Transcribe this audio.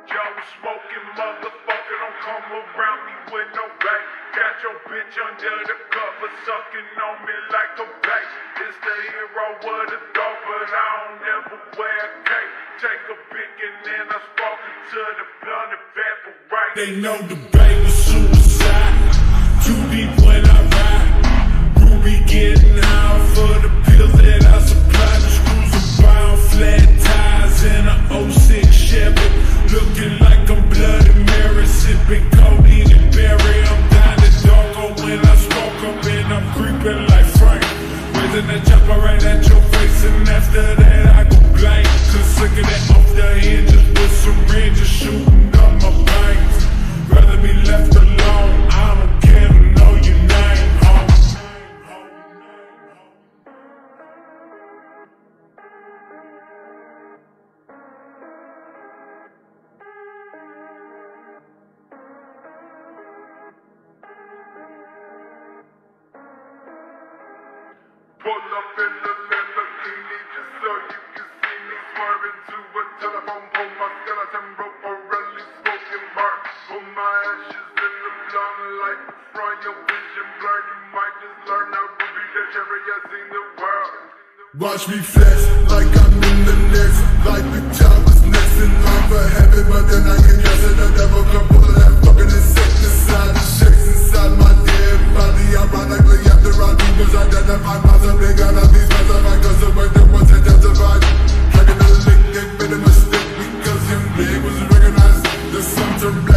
Joe smoking, motherfucker, don't come around me with no bait. Got your bitch under the cover, sucking on me like a bait. It's the hero of the dog, but I don't ever wear a cape. Take a pic and then I spark until the blunt evaporate. They know the bait was suicide. Too deep when I ride. Ruby getting high for the pills that I supply. The screws are bound, flat tires in a 06 Chevy. Looking like I'm Bloody Mary, sipping codeine and berry. I'm down the dog when I smoke up and I'm creeping like Frank. Raising that chopper right at your face, and after that I go blank. Cause sick of that off the hinges with syringes shooting up my veins. Rather be left alone, I don't care to know your name, home. Pull up in the Lamborghini just so you can see me swerving to a telephone pole. My skeleton rope really smoking burn. Put my ashes in the blunt light from your vision blur. You might just learn how to be the cherry I seen the world. Watch me flex like I'm in the next. Like the child was next in line for heaven, but then I get yes and the devil come pull that fucking insecticide. The shakes inside my dead body. Ironically after I do was identify myself. They got all these specified cause the way that was identified. Dragging the lick, they made a mistake because him big was recognized. The sons are black.